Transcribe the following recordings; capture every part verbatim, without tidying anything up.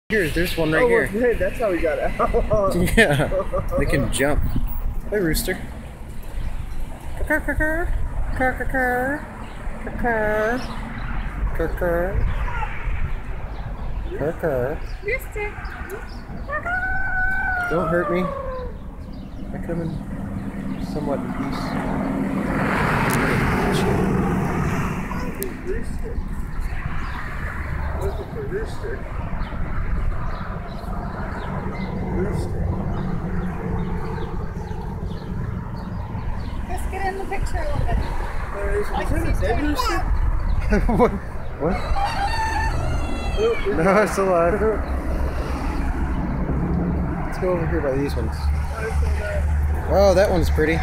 Here, there's one right oh, here. Good. That's how we got out. Yeah, they can jump. Hey, rooster. Rooster. Don't hurt me. I come in somewhat in peace. Rooster. Look at the rooster. Rooster. Let's get in the picture a little bit. Uh, is, Like is that a he's dead doing rooster? What? What? Nope, it's No, not. it's alive. Let's go over here by these ones. Oh, that one's pretty.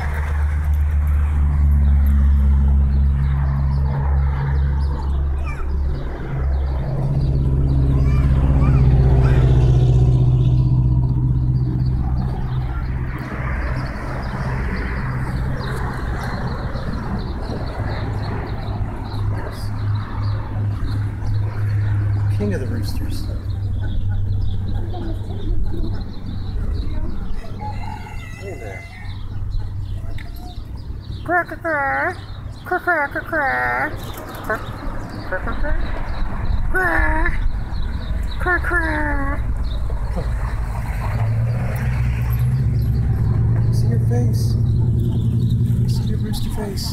King of the roosters. Hey there. Cracker, cracker, cracker, cracker, cracker, cracker. See your face. See your rooster face.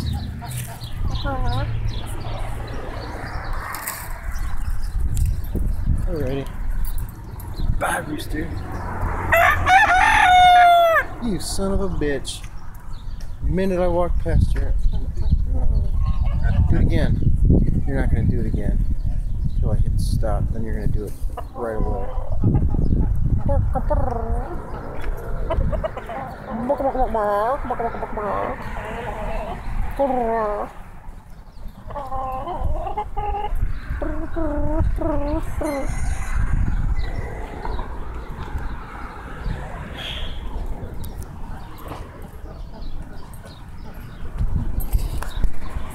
Alrighty. Bye, rooster. You son of a bitch. The minute I walked past your... Oh. Do it again. You're not going to do it again. Until I hit stop. Then you're going to do it right away.